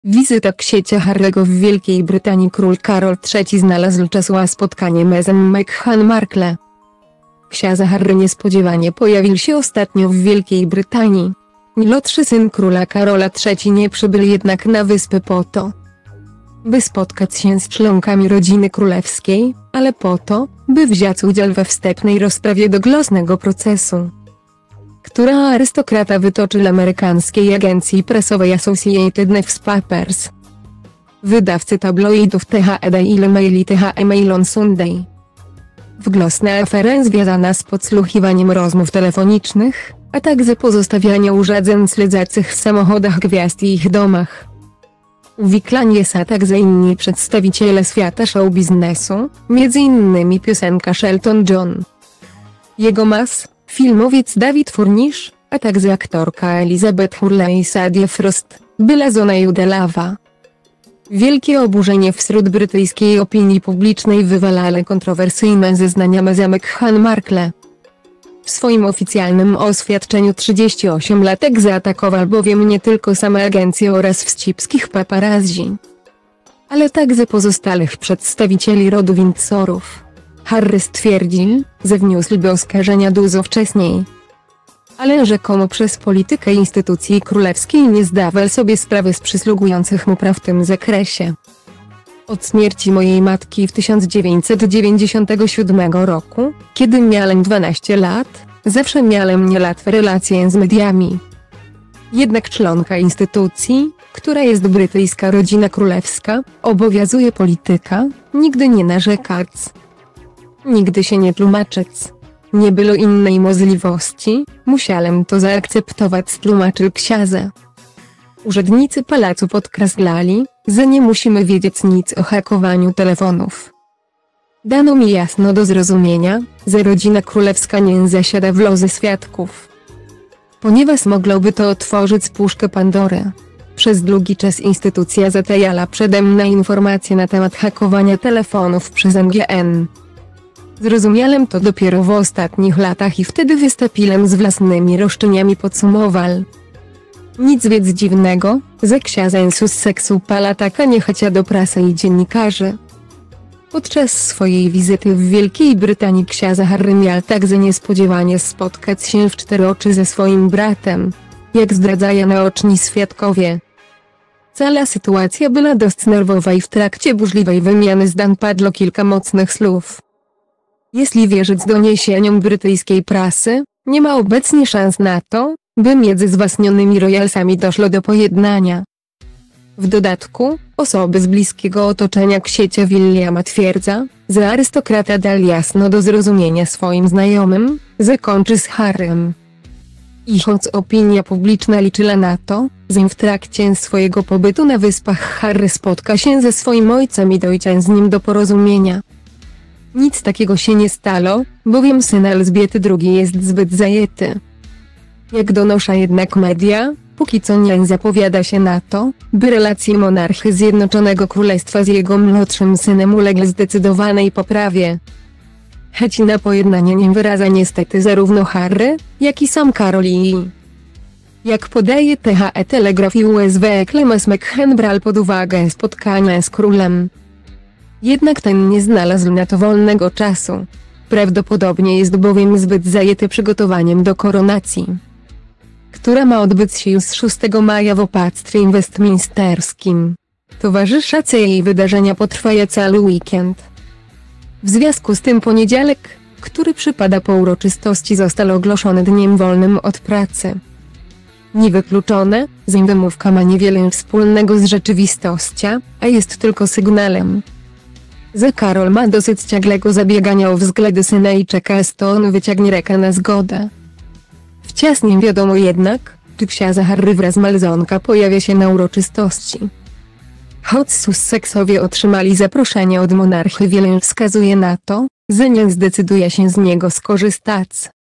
Wizyta księcia Harry'ego w Wielkiej Brytanii. Król Karol III znalazł czasu na spotkanie Meghan Markle. Książę Harry niespodziewanie pojawił się ostatnio w Wielkiej Brytanii. Młodszy syn króla Karola III nie przybył jednak na wyspę po to, by spotkać się z członkami rodziny królewskiej, ale po to, by wziąć udział we wstępnej rozprawie do głośnego procesu, która arystokrata wytoczył amerykańskiej agencji prasowej Associated Newspapers, wydawcy tabloidów The Daily Mail i The Mail on Sunday. W głośna afera związana z podsłuchiwaniem rozmów telefonicznych, a także pozostawiania urządzeń śledzących w samochodach gwiazd i ich domach. Uwiklani są także inni przedstawiciele świata show biznesu, m.in. piosenkarz Elton John, jego mas, filmowiec David Furnish, a także aktorka Elizabeth Hurley i Sadie Frost, była żona Judelawa. Wielkie oburzenie wśród brytyjskiej opinii publicznej wywołały kontrowersyjne zeznania Meghan Markle. W swoim oficjalnym oświadczeniu 38-latek zaatakował bowiem nie tylko same agencje oraz wścibskich paparazzi, ale także pozostałych przedstawicieli rodu Windsorów. Harry stwierdził, że wniósłby oskarżenia dużo wcześniej, ale rzekomo przez politykę instytucji królewskiej nie zdawał sobie sprawy z przysługujących mu praw w tym zakresie. Od śmierci mojej matki w 1997 roku, kiedy miałem 12 lat, zawsze miałem niełatwe relacje z mediami. Jednak członka instytucji, która jest brytyjska rodzina królewska, obowiązuje polityka, nigdy nie narzekać, nigdy się nie tłumaczyć. Nie było innej możliwości, musiałem to zaakceptować, tłumaczył książę. Urzędnicy pałacu podkreślali, że nie musimy wiedzieć nic o hakowaniu telefonów. Dano mi jasno do zrozumienia, że rodzina królewska nie zasiada w loży świadków, ponieważ mogłoby to otworzyć puszkę Pandory. Przez długi czas instytucja zatajała przede mną informacje na temat hakowania telefonów przez NGN. Zrozumiałem to dopiero w ostatnich latach i wtedy wystąpiłem z własnymi roszczeniami, podsumował. Nic więc dziwnego, że książę z Sussexu pala taka niechęć do prasy i dziennikarzy. Podczas swojej wizyty w Wielkiej Brytanii książę Harry miał także niespodziewanie spotkać się w cztery oczy ze swoim bratem, jak zdradzają naoczni świadkowie. Cała sytuacja była dość nerwowa i w trakcie burzliwej wymiany zdań padło kilka mocnych słów. Jeśli wierzyć doniesieniom brytyjskiej prasy, nie ma obecnie szans na to, by między zwaśnionymi royalsami doszło do pojednania. W dodatku, osoby z bliskiego otoczenia księcia Williama twierdzą, że arystokrata dał jasno do zrozumienia swoim znajomym, że kończy z Harrym. I choć opinia publiczna liczyła na to, że w trakcie swojego pobytu na wyspach Harry spotka się ze swoim ojcem i dojdzie z nim do porozumienia, nic takiego się nie stało, bowiem syn Elżbiety II jest zbyt zajęty. Jak donoszą jednak media, póki co nie zapowiada się na to, by relacje monarchy Zjednoczonego Królestwa z jego młodszym synem uległy zdecydowanej poprawie. Chęć na pojednanie nie wyraża niestety zarówno Harry, jak i sam Karol i... Jak podaje The Telegraph i USW, Clemens Meghan brał pod uwagę spotkania z królem. Jednak ten nie znalazł na to wolnego czasu. Prawdopodobnie jest bowiem zbyt zajęty przygotowaniem do koronacji, która ma odbyć się już 6 maja w opactwie westminsterskim. Towarzyszące jej wydarzenia potrwają cały weekend. W związku z tym poniedziałek, który przypada po uroczystości, został ogłoszony dniem wolnym od pracy. Niewykluczone, że wymówka ma niewiele wspólnego z rzeczywistością, a jest tylko sygnałem, że Karol ma dosyć ciągłego zabiegania o względy syna i czeka, aż to on wyciągnie rękę na zgodę. Wciąż nie wiadomo jednak, czy książę Harry wraz z małżonką pojawia się na uroczystości. Choć Sussexowie otrzymali zaproszenie od monarchy, wiele wskazuje na to, że nie zdecyduje się z niego skorzystać.